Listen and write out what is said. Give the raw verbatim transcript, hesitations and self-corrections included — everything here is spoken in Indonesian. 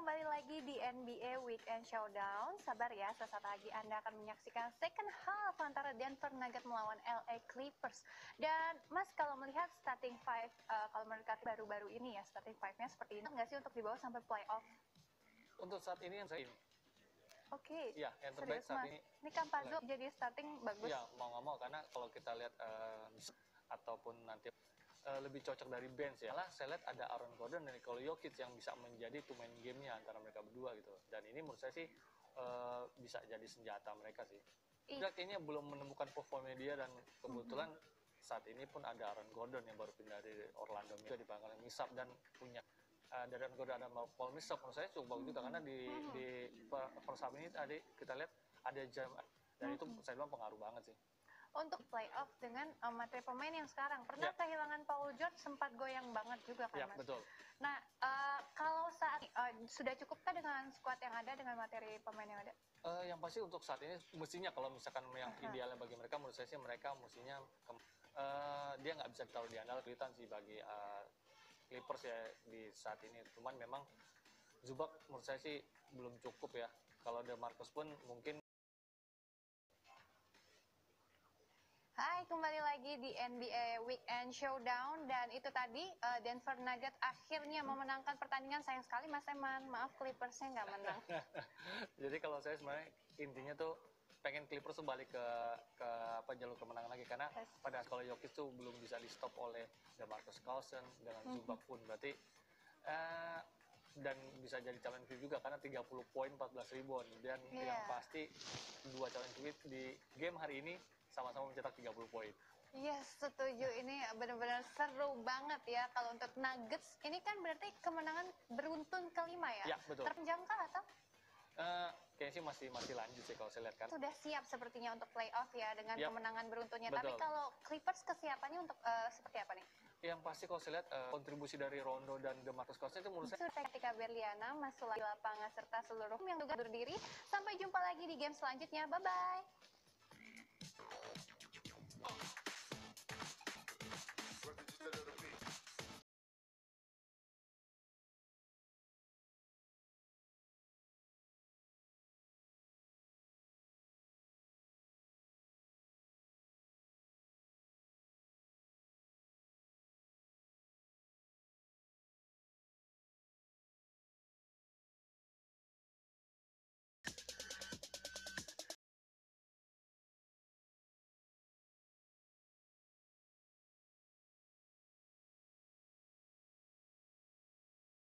kembali lagi di N B A Weekend Showdown. Sabar ya, sesaat lagi Anda akan menyaksikan second half antara Denver Nuggets melawan L A Clippers. Dan Mas, kalau melihat starting five, uh, kalau menurut kata baru-baru ini ya, starting five-nya seperti ini, nggak sih untuk dibawa sampai playoff? Untuk saat ini yang saya ini. Oke, okay. Ya, yang terbaik Serius, saat Mas. ini. Ini Campazzo jadi starting bagus. Ya, mau nggak mau, karena kalau kita lihat uh, ataupun nanti uh, lebih cocok dari bench ya. Lah, saya lihat ada Aaron Gordon dan Nikola Jokic yang bisa menjadi two main game-nya antara mereka berdua gitu. Dan ini menurut saya sih uh, bisa jadi senjata mereka sih. Udah kayaknya belum menemukan performnya dia, dan kebetulan mm-hmm. saat ini pun ada Aaron Gordon yang baru pindah dari Orlando juga di Bangkal Misap dan punya Uh, dari Aaron Gordon ada Paul Millsap, menurut saya cukup bagus juga, karena di mm-hmm. di first half ini tadi kita lihat ada jam dan mm-hmm. itu saya bilang pengaruh banget sih. Untuk playoff dengan um, materi pemain yang sekarang, pernah ya. kehilangan Paul George, sempat goyang banget juga kan, ya, Mas? Betul. Nah, uh, kalau saat uh, sudah cukupkah dengan squad yang ada, dengan materi pemain yang ada? Uh, yang pasti untuk saat ini mestinya, kalau misalkan yang uh-huh. idealnya bagi mereka, menurut saya sih mereka mestinya uh, dia nggak bisa terlalu diandalkan sih bagi uh, Clippers ya di saat ini. Cuman memang Zubac menurut saya sih belum cukup ya. Kalau DeMarcus pun mungkin. Hai, kembali lagi di N B A Weekend Showdown. Dan itu tadi uh, Denver Nuggets akhirnya memenangkan pertandingan. Sayang sekali Mas Eman, maaf Clippersnya nggak menang. Jadi kalau saya sebenarnya intinya tuh pengen Clippers tuh balik ke ke apa jalur kemenangan lagi, karena yes. pada kalau Jokic tuh belum bisa di stop oleh DeMarcus Cousins dengan mm-hmm. Zubac pun, berarti uh, dan bisa jadi calon M V P juga karena tiga puluh poin empat belas rebound, dan yeah. yang pasti dua calon M V P di game hari ini sama-sama mencetak tiga puluh poin. Yes, setuju. Ini benar-benar seru banget ya. Kalau untuk Nuggets ini kan berarti kemenangan beruntun kelima ya? Ya, betul. Terpenjamkah atau? Uh, kayaknya sih masih masih lanjut sih kalau saya lihat kan. Sudah siap sepertinya untuk playoff ya dengan yep. kemenangan beruntunnya. Betul. Tapi kalau Clippers kesiapannya untuk uh, seperti apa nih? Yang pasti kalau saya lihat uh, kontribusi dari Rondo dan DeMarcus Cousins itu menurut saya. Ketika Berliana, Mas Sulaiman di lapangan serta seluruh yang juga berdiri. Sampai jumpa lagi di game selanjutnya. Bye bye.